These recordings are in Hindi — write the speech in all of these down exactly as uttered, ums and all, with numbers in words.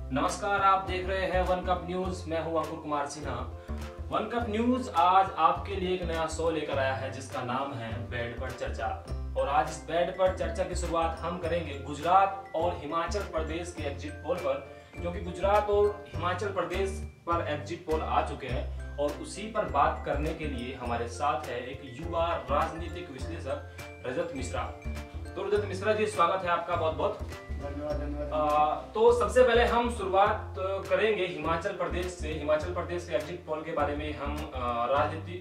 नमस्कार, आप देख रहे हैं वन कप न्यूज। मैं हूं Ankur Kumar Sinha. One cup news आज आपके लिए एक नया शो लेकर आया है जिसका नाम है बेड पर चर्चा। और आज इस बेड पर चर्चा की शुरुआत हम करेंगे गुजरात और हिमाचल प्रदेश के एग्जिट पोल पर, क्योंकि गुजरात और हिमाचल प्रदेश पर एग्जिट पोल आ चुके हैं और उसी पर बात करने के लिए हमारे साथ है एक युवा राजनीतिक विश्लेषक रजत मिश्रा। तो रजत मिश्रा जी, स्वागत है आपका बहुत बहुत। धन्यवाद धन्यवाद। तो सबसे पहले हम शुरुआत करेंगे हिमाचल प्रदेश से। हिमाचल प्रदेश के एग्जिट पोल के बारे में हम राजनीति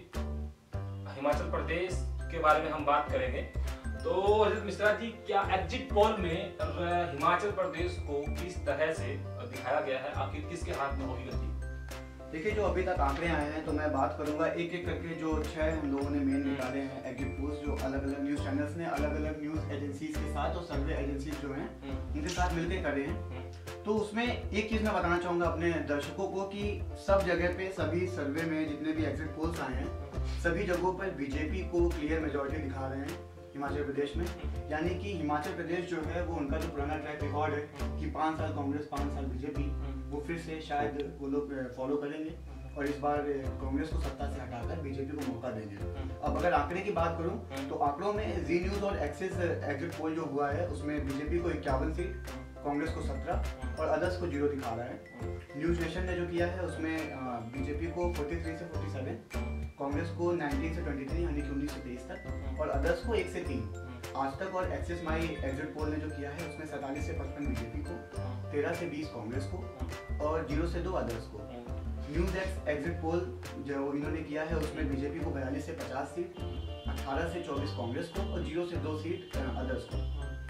हिमाचल प्रदेश के बारे में हम बात करेंगे। तो रजत मिश्रा जी, क्या एग्जिट पोल में हिमाचल प्रदेश को किस तरह से दिखाया गया है, आखिर किसके हाथ में होगी गति? देखिए, जो अभी तक आंकड़े आए हैं तो मैं बात करूंगा एक एक करके। जो छह हम लोगों ने मेन निकाले हैं एग्जिट पोल्स, जो अलग अलग न्यूज चैनल्स ने अलग अलग न्यूज एजेंसीज के साथ और सर्वे एजेंसीज जो हैं उनके साथ मिलकर करे हैं। तो उसमें एक चीज मैं बताना चाहूंगा अपने दर्शकों को कि सब जगह पे सभी सर्वे में जितने भी एग्जिट पोल्स आए हैं सभी जगहों पर बीजेपी को क्लियर मेजोरिटी दिखा रहे हैं हिमाचल प्रदेश में। यानी कि हिमाचल प्रदेश जो है वो उनका जो पुराना ट्रैक रिकॉर्ड है कि पाँच साल कांग्रेस पाँच साल बीजेपी, वो फिर से शायद वो लोग फॉलो करेंगे और इस बार कांग्रेस को सत्ता से हटाकर बीजेपी को मौका देंगे। अब अगर आंकड़े की बात करूं तो आंकड़ों में जी न्यूज और एक्सिस एग्जिट पोल जो हुआ है उसमें बीजेपी को इक्यावन सीट, कांग्रेस को सत्रह और अदर्स को जीरो दिखा रहा है। न्यूज नेशन ने जो किया है उसमें बीजेपी को तैंतालीस से सैंतालीस, कांग्रेस को उन्नीस से तेईस यानी कि उन्नीस से तेईस तक और अदर्स को एक से तीन। आज तक और एक्सिस माई एग्जिट पोल ने जो किया है उसमें सैंतालीस से पचपन बीजेपी को, तेरह से बीस कांग्रेस को और जीरो से दो अदर्स को। न्यूज एक्स एग्जिट पोल जो इन्होंने किया है उसमें बीजेपी को बयालीस से पचास सीट, अठारह से चौबीस कांग्रेस को और जीरो से दो सीट अदर्स को।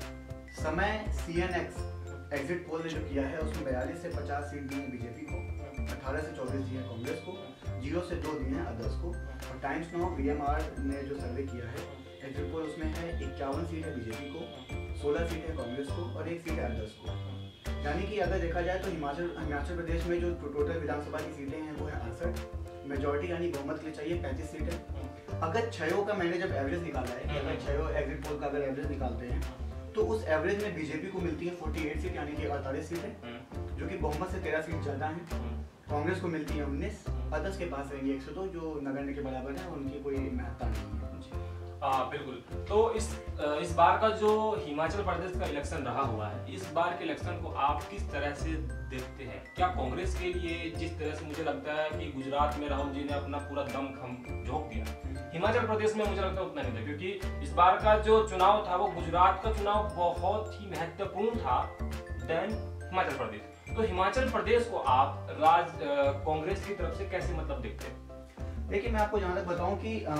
समय C N X exit poll ने जो किया है उसमें बयालीस से पचास सीट दी है बीजेपी को, अठारह से चौबीस दी है कांग्रेस को, जीरो से दो दी है अदर्स को। और Times Now V M R ने जो सर्वे किया है एग्जिट पोल उसमें है इक्यावन सीट है बीजेपी को, सोलह सीट है कांग्रेस को और एक सीट है अदर्स को। यानी कि अगर देखा जाए तो हिमाचल हिमाचल प्रदेश में जो टोटल विधानसभा की सीटें हैं वो है अड़सठ, मेजोरिटी यानी बहुमत के लिए चाहिए पैंतीस सीटें। अगर छयों का मैंने जब एवरेज निकाला है कि अगर छयों एग्जिट पोल का अगर एवरेज निकालते हैं तो उस एवरेज में बीजेपी को मिलती है अड़तालीस सीट यानी कि अड़तालीस सीटें, जो कि बहुमत से तेरह सीट ज्यादा है। कांग्रेस को मिलती है उन्नीस, अदर्स के पास रहेंगे एक सौ दो जो नगण्य के बराबर है, उनकी कोई महत्ता नहीं है। हाँ बिल्कुल। तो इस इस बार का जो हिमाचल प्रदेश का इलेक्शन रहा हुआ है, इस बार के इलेक्शन को आप किस तरह से देखते हैं? क्या कांग्रेस के लिए जिस तरह से मुझे लगता है कि गुजरात में राहुल जी ने अपना पूरा दम खम झोंक दिया, हिमाचल प्रदेश में मुझे लगता है उतना नहीं था, क्योंकि इस बार का जो चुनाव था वो गुजरात का चुनाव बहुत ही महत्वपूर्ण था देन हिमाचल प्रदेश। तो हिमाचल प्रदेश को आप राज कांग्रेस की तरफ से कैसे मतलब देखते हैं? देखिए, मैं आपको जहाँ तक बताऊं कि आ,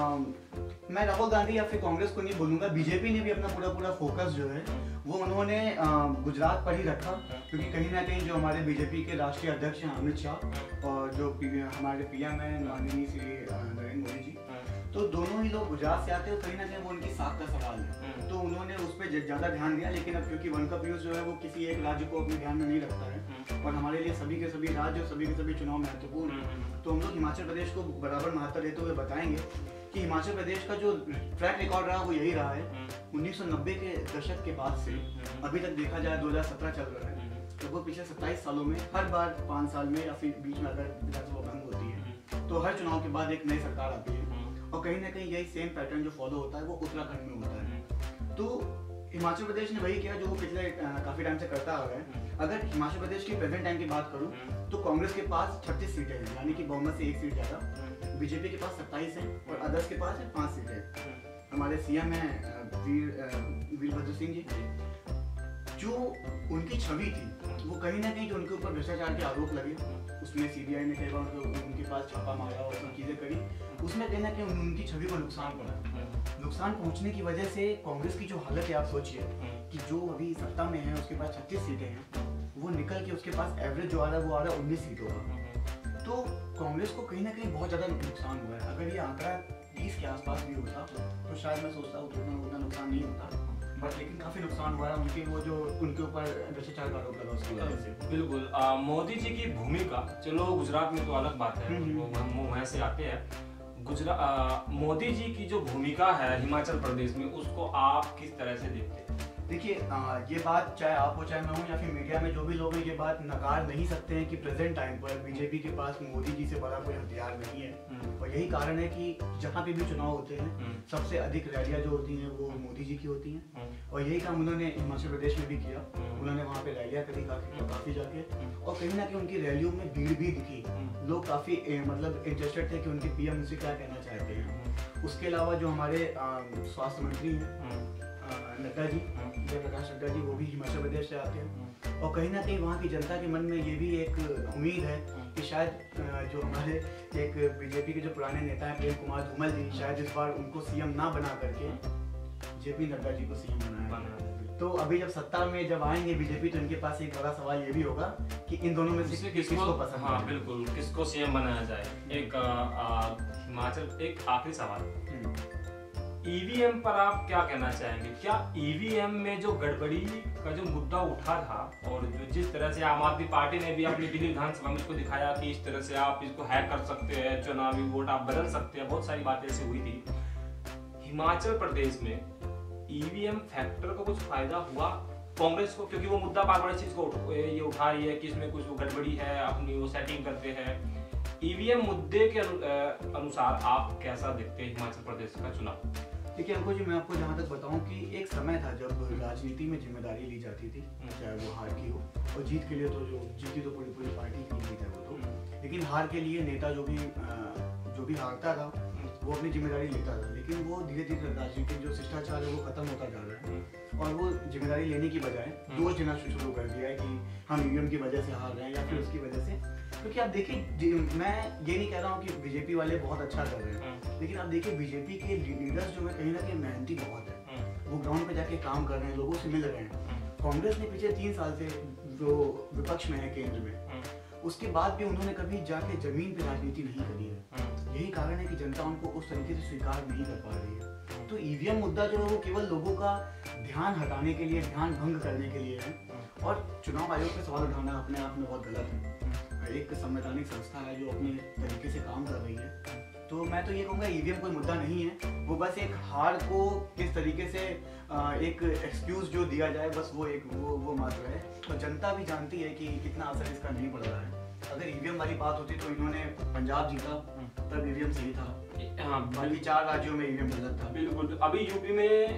मैं राहुल गांधी या फिर कांग्रेस को नहीं बोलूंगा, बीजेपी ने भी अपना पूरा पूरा फोकस जो है वो उन्होंने गुजरात पर ही रखा, क्योंकि कहीं ना कहीं जो हमारे बीजेपी के राष्ट्रीय अध्यक्ष हैं अमित शाह और जो हमारे पीएम है माननीय श्री नरेंद्र मोदी जी, तो दोनों ही लोग गुजरात से आते हैं और कहीं ना कहीं वो उनकी साख का सवाल है, तो उन्होंने उस पर ज्यादा ध्यान दिया। लेकिन अब क्योंकि वन कप न्यूज जो है वो किसी एक राज्य को अपने ध्यान में नहीं रखता है और हमारे लिए सभी के सभी राज्य और सभी के सभी चुनाव महत्वपूर्ण है, तो हम लोग हिमाचल प्रदेश को बराबर महत्व देते हुए बताएंगे कि हिमाचल प्रदेश का जो ट्रैक रिकॉर्ड रहा वो यही रहा है। उन्नीस सौ नब्बे के दशक के बाद से अभी तक देखा जाए दो हज़ार सत्रह चल रहा है, तो वो पिछले सत्ताईस सालों में हर बार पाँच साल में या फिर बीच में अगर विधानसभा भंग होती है तो हर चुनाव के बाद एक नई सरकार आती है और कहीं ना कहीं यही सेम पैटर्न जो फॉलो होता है वो उत्तराखंड में होता है। तो हिमाचल प्रदेश ने वही किया जो वो पिछले काफी टाइम से करता आ रहा है। अगर हिमाचल प्रदेश की प्रेजेंट टाइम की बात करूं तो कांग्रेस के पास छत्तीस सीटें हैं यानी कि बहुमत से एक सीट ज्यादा, बीजेपी के पास सत्ताईस है और अदर्स के पास है पांच सीटें। हमारे सीएम है वीर वीरभद्र सिंह जी, जो उनकी छवि थी वो कहीं ना कहीं जो उनके ऊपर भ्रष्टाचार के आरोप लगे, उसमें सीबीआई ने कई बार उनके पास छापा मारा और सब चीजें करी, उसमें कहीं ना कहीं उनकी छवि को नुकसान पड़ा। नुकसान पहुंचने की वजह से कांग्रेस की जो हालत है, आप सोचिए कि जो अभी सत्ता में है उसके पास छत्तीस सीटें हैं, वो निकल के उसके पास एवरेज जो आ रहा है वो आ रहा है उन्नीस सीटों का। तो कांग्रेस को कहीं ना कहीं बहुत ज्यादा नुकसान हुआ है। अगर ये आंकड़ा तीस के आसपास भी होता तो शायद मैं सोचता हूँ उतना उतना नुकसान नहीं होता, बट लेकिन काफी नुकसान हुआ है उनके वो जो उनके ऊपर भ्रष्टाचार का आरोप लगा उसकी वजह से। बिल्कुल। मोदी जी की भूमिका, चलो गुजरात में तो अलग बात है, वो हम वहाँ से आते हैं। गुजरात मोदी जी की जो भूमिका है हिमाचल प्रदेश में, उसको आप किस तरह से देखते हैं? देखिए ये बात चाहे आप हो चाहे मैं हूँ या फिर मीडिया में जो भी लोग हैं ये बात नकार नहीं सकते हैं कि प्रेजेंट टाइम पर बीजेपी के पास मोदी जी से बड़ा कोई हथियार नहीं है। और यही कारण है कि जहाँ पे भी चुनाव होते हैं सबसे अधिक रैलियाँ जो होती हैं वो मोदी जी की होती हैं। और यही काम उन्होंने हिमाचल प्रदेश में भी किया, उन्होंने वहाँ पे रैलियाँ करी काफी काफी जाके, और कहीं ना कहीं उनकी रैलियों में भीड़ भी दिखी, लोग काफी मतलब इंटरेस्टेड थे कि उनके पीएम उनसे क्या कहना चाहते हैं। उसके अलावा जो हमारे स्वास्थ्य मंत्री हैं नड्डा जी, जयप्रकाश नड्डा जी, वो भी हिमाचल प्रदेश से आते हैं। और कहीं ना कहीं वहाँ की जनता के मन में ये भी एक उम्मीद है कि शायद जो हमारे एक बीजेपी के जो पुराने नेता हैं प्रेम कुमार धूमल जी, शायद इस बार उनको सीएम ना बना करके जेपी नड्डा जी को सीएम बनाया। तो अभी जब सत्ता में जब आएंगे बीजेपी तो इनके पास एक बड़ा सवाल ये भी होगा कि इन दोनों में से किसको पसंद है। हाँ बिल्कुल, किसको सीएम बनाया जाए। एक हिमाचल एक आखिरी सवाल, ईवीएम पर आप क्या कहना चाहेंगे? क्या ईवीएम में जो गड़बड़ी का जो मुद्दा उठा था और जो जिस तरह से आम आदमी पार्टी ने भी अपनी दिल्ली विधानसभा में इसको दिखाया कि इस तरह से आप इसको हैक कर सकते हैं, चुनावी वोट आप बदल सकते हैं, बहुत सारी बातें ऐसी हुई थी। हिमाचल प्रदेश में ईवीएम फैक्टर को कुछ फायदा हुआ कांग्रेस को? क्योंकि वो मुद्दा बार बार इस चीज को ये उठा रही है कि इसमें कुछ गड़बड़ी है, अपनी वो सेटिंग करते हैं। ईवीएम मुद्दे के अनुसार आप कैसा देखते हैं हिमाचल प्रदेश का चुनाव? देखिए अंकुर जी, मैं आपको जहाँ तक बताऊँ कि एक समय था जब राजनीति में जिम्मेदारी ली जाती थी, चाहे वो हार की हो, और जीत के लिए तो जो जीती तो पूरी पूरी पार्टी की जीत है वो तो, लेकिन हार के लिए नेता जो भी जो भी हारता था वो अपनी जिम्मेदारी लेता था। लेकिन वो धीरे धीरे राजनीतिक जो शिष्टाचार है वो खत्म होता जा रहा है और वो जिम्मेदारी लेने की बजाय दोष देना शुरू कर दिया है कि हम ईवीएम की वजह से हार रहे हैं या फिर उसकी वजह से। क्योंकि आप देखिए, मैं ये नहीं कह रहा हूँ कि बीजेपी वाले बहुत अच्छा कर रहे हैं, लेकिन आप देखिए बीजेपी के लीडर्स जो है कहीं ना कहीं मेहनती बहुत है, वो ग्राउंड पे जाके काम कर रहे हैं, लोगों से मिल रहे हैं। कांग्रेस ने पिछले तीन साल से जो विपक्ष में है केंद्र में, उसके बाद भी उन्होंने कभी जाके जमीन पे राजनीति नहीं करी है। यही कारण है कि जनता उनको उस तरीके से स्वीकार नहीं कर पा रही है। तो ईवीएम मुद्दा जो है वो केवल लोगों का ध्यान हटाने के लिए, ध्यान भंग करने के लिए है, और चुनाव आयोग पे सवाल उठाना अपने आप में बहुत गलत है। एक संवैधानिक संस्था है जो अपने तरीके से काम कर रही है। तो मैं तो ये कहूँगा ईवीएम कोई मुद्दा नहीं है, वो बस एक हार को किस तरीके से एक एक्सक्यूज जो दिया जाए, बस वो एक वो वो मात्र है। तो जनता भी जानती है कि कितना असर इसका नहीं पड़ रहा है। अगर ईवीएम वाली बात होती तो इन्होंने पंजाब जीता तब ईवीएम सही था, हाँ बाकी चार राज्यों में ईवीएम गलत था। बिल्कुल। अभी यूपी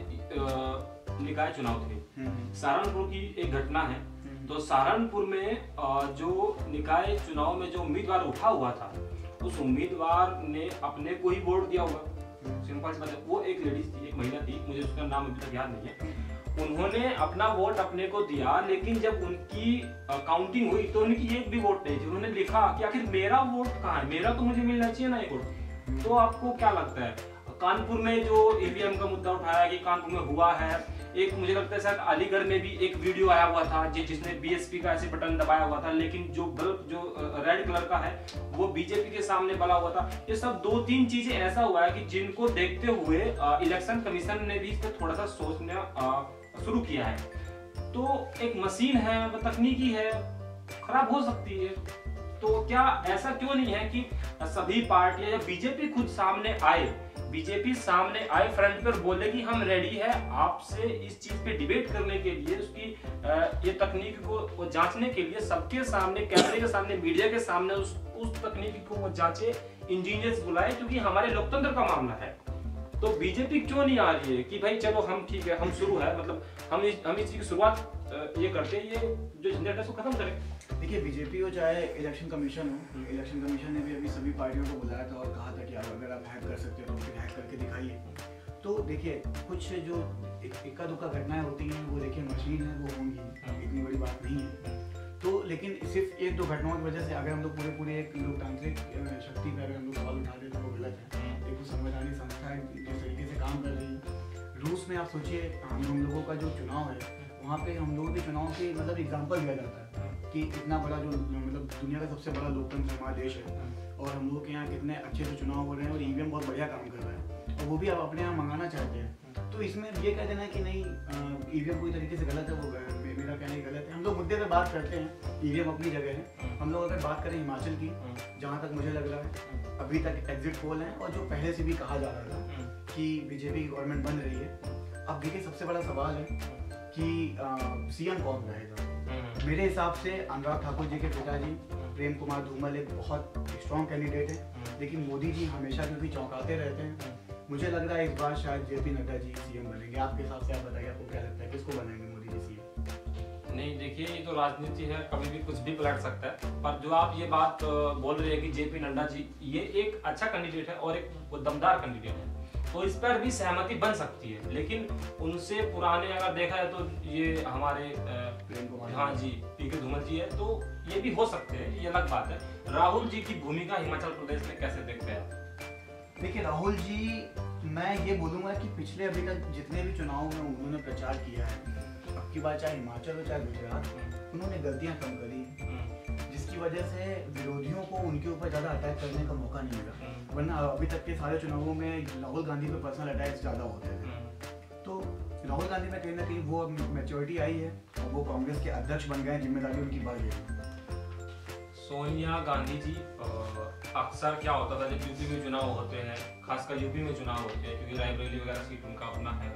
में निकाय चुनाव थे, सहारनपुर की एक घटना है। तो सहारनपुर में जो निकाय चुनाव में जो उम्मीदवार उठा हुआ था, उस उम्मीदवार ने अपने को ही वोट दिया होगा। सिंपल सी बात है। वो एक लेडीज थी, एक महिला थी, मुझे उसका नाम अभी तक याद नहीं है। उन्होंने अपना वोट अपने को दिया, लेकिन जब उनकी काउंटिंग हुई तो उनकी एक भी वोट नहीं थी। उन्होंने लिखा कि आखिर मेरा वोट कहाँ है, मेरा तो मुझे मिलना चाहिए ना एक वोट। तो आपको क्या लगता है, कानपुर में जो ईवीएम का मुद्दा उठाया कि कानपुर में हुआ है, एक मुझे लगता है शायद अलीगढ़ में भी एक वीडियो आया हुआ था जिसने बीएसपी का ऐसे बटन दबाया हुआ था, लेकिन जो बल्ब जो रेड कलर का है वो बीजेपी के सामने बना हुआ था। ये सब दो तीन चीजें ऐसा हुआ है कि जिनको देखते हुए इलेक्शन कमीशन ने भी इस पर थोड़ा सा सोचना शुरू किया है। तो एक मशीन है, वो तकनीकी है, खराब हो सकती है। तो क्या ऐसा क्यों नहीं है कि सभी पार्टियां या बीजेपी खुद सामने आए, बीजेपी सामने आए, फ्रंट पर बोले कि हम रेडी है आपसे इस चीज पे डिबेट करने के लिए, उसकी ये तकनीक को जांचने के लिए, सबके सामने, कैमरे के सामने, मीडिया के सामने उस उस तकनीक को वो जांचे, इंजीनियर्स बुलाए, क्योंकि हमारे लोकतंत्र का मामला है। तो बीजेपी क्यों नहीं आ रही है कि भाई चलो हम ठीक है, हम शुरू है, मतलब हम इस हम इस चीज की शुरुआत ये करते हैं, ये जो झंझट है उसको खत्म करें। देखिए बीजेपी हो चाहे इलेक्शन कमीशन हो, इलेक्शन कमीशन ने भी अभी सभी पार्टियों को बुलाया था और कहा था कि अगर आप हैक कर सकते हो तो फिर हैक करके दिखाइए। तो देखिए कुछ जो इक्का दुक्का घटनाएं होती हैं वो देखिए मशीन है, वो होंगी, इतनी बड़ी बात नहीं है। तो लेकिन सिर्फ एक दो घटनाओं की वजह से अगर हम लोग पूरे पूरे एक लोकतांत्रिक शक्ति पर अगर हम लोग सवाल उठा दें तो वो गलत है। एक संवैधानिक संस्था है जिस तरीके से काम कर रही है। रूस में आप सोचिए, हम हम लोगों का जो चुनाव है वहाँ पे हम लोगों के चुनाव की मतलब एग्जाम्पल दिया जाता है कि इतना बड़ा जो मतलब दुनिया का सबसे बड़ा लोकतंत्र हमारा देश है और हम लोग के यहाँ कितने अच्छे से चुनाव हो रहे हैं और ईवीएम बहुत बढ़िया काम कर रहा है और वो भी आप अपने यहाँ मंगाना चाहते हैं। तो इसमें ये कह देना है कि नहीं ईवीएम पूरी तरीके से गलत है, वो मेरा कहना ही गलत है। हम लोग मुद्दे पे बात करते हैं, ईवीएम अपनी जगह है। हम लोग अगर बात करें हिमाचल की, जहाँ तक मुझे लग रहा है अभी तक एग्जिट पोल है और जो पहले से भी कहा जा रहा था कि बीजेपी की गवर्नमेंट बन रही है। अब देखिए सबसे बड़ा सवाल है कि सीएम कौन रहेगा। मेरे हिसाब से अनुराग ठाकुर जी के पिताजी प्रेम कुमार धूमल एक बहुत स्ट्रॉन्ग कैंडिडेट है, लेकिन मोदी जी हमेशा क्योंकि चौंकाते रहते हैं, मुझे लग रहा है इस बार शायद जेपी नड्डा जी सीएम बनेंगे। आपके हिसाब से आप बताइए, आपको क्या लगता है किसको बनाएंगे मोदी जी सीएम? नहीं देखिए, ये तो राजनीति है, कभी भी कुछ भी पलट सकता है। पर जो आप ये बात बोल रहे हैं कि जेपी नड्डा जी ये एक अच्छा कैंडिडेट है और एक दमदार कैंडिडेट है, तो इस पर भी सहमति बन सकती है। लेकिन उनसे पुराने अगर देखा है तो ये हमारे प्रेम कुमार, हाँ जी, पी के धूमल जी है, तो ये भी हो सकते हैं, ये अलग बात है। राहुल जी की भूमिका हिमाचल प्रदेश में कैसे देखते हैं? देखिए राहुल जी, मैं ये बोलूँगा कि पिछले अभी तक जितने भी चुनाव में उन्होंने प्रचार किया है, अब की बात चाहे हिमाचल हो चाहे गुजरात, उन्होंने गलतियाँ कम करी, जिसकी वजह से विरोधियों को उनके ऊपर ज़्यादा अटैक करने का मौका नहीं मिला। वरना अभी तक के सारे चुनावों में राहुल गांधी पे पर्सनल अटैक्स ज़्यादा होते थे। तो राहुल गांधी में कहीं ना कहीं वो मैच्योरिटी आई है और वो कांग्रेस के अध्यक्ष बन गए, जिम्मेदारी उनकी बढ़ गई। सोनिया गांधी जी, अक्सर क्या होता था जब यूपी में चुनाव होते हैं, खासकर यूपी में चुनाव होते हैं, क्योंकि रायबरेली वगैरह सीट उनका अपना है,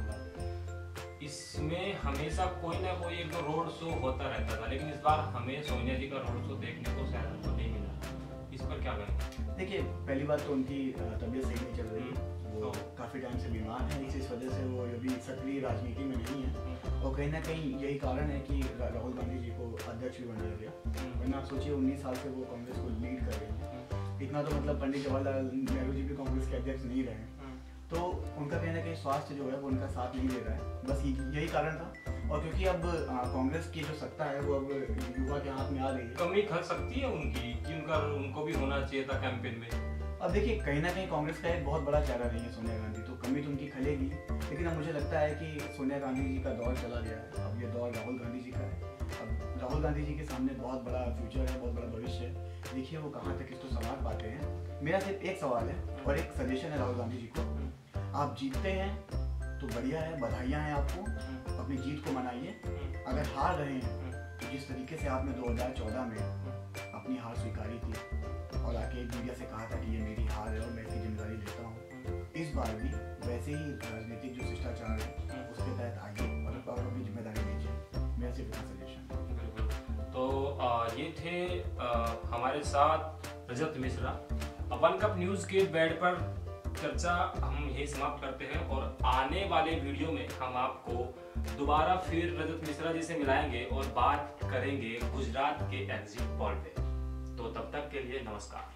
इसमें हमेशा कोई ना कोई एक रोड शो होता रहता था, लेकिन इस बार हमें सोनिया जी का रोड शो देखने को शायद हमको नहीं मिला। इस पर क्या कहें? देखिए पहली बात तो उनकी तबीयत सही नहीं चल रही है, वो काफ़ी टाइम से बीमार है, इस वजह से वो अभी सक्रिय राजनीति में नहीं है। और कहीं ना कहीं यही कारण है कि राहुल गांधी जी को अध्यक्ष भी बनाया गया। वरना आप सोचिए उन्नीस साल से वो कांग्रेस को लीड कर रही है, इतना तो मतलब पंडित जवाहरलाल नेहरू जी भी कांग्रेस के अध्यक्ष नहीं रहे, तो उनका कहीं ना कहीं स्वास्थ्य जो है वो उनका साथ नहीं दे रहा है, बस यही कारण था। और क्योंकि अब कांग्रेस की जो सत्ता है वो अब युवा के हाथ में आ रही है, कमी खल सकती है उनकी कि उनका उनको भी होना चाहिए था कैंपेन में। अब देखिए कहीं ना कहीं कांग्रेस का एक बहुत बड़ा चेहरा नहीं है सोनिया गांधी, तो कमी तो उनकी खलेगी, लेकिन अब मुझे लगता है कि सोनिया गांधी जी का दौर चला गया है, अब ये दौर राहुल गांधी जी का है। अब राहुल गांधी जी के सामने बहुत बड़ा फ्यूचर है, बहुत बड़ा भविष्य है, देखिए वो कहाँ तक इसको संभाल पाते हैं। मेरा सिर्फ एक सवाल है और एक सजेशन है राहुल गांधी जी को, आप जीतते हैं तो बढ़िया है, बधाइयाँ हैं आपको, अपनी जीत को मनाइए। अगर हार रहे हैं तो जिस तरीके से आपने दो हज़ार चौदह में अपनी हार स्वीकारी थी और आके मीडिया से कहा था कि ये मेरी हार है और मैं इसकी जिम्मेदारी लेता हूँ, इस बार भी वैसे ही राजनीतिक जो शिष्टाचार है उसके तहत आइए और अपनी जिम्मेदारी लीजिए। मेरा सिर्फ इतना सजेशन। तो आ, ये थे आ, हमारे साथ Rajat Mishra. One cup news के बेड पर चर्चा हम यही समाप्त करते हैं और आने वाले वीडियो में हम आपको दोबारा फिर रजत मिश्रा जी से मिलाएंगे और बात करेंगे गुजरात के एग्जिट पोल पे। तो तब तक के लिए नमस्कार।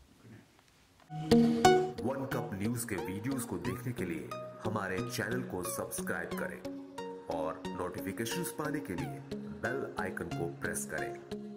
वन कप न्यूज के वीडियोस को देखने के लिए हमारे चैनल को सब्सक्राइब करें और नोटिफिकेशंस पाने के लिए बेल आइकन को प्रेस करें।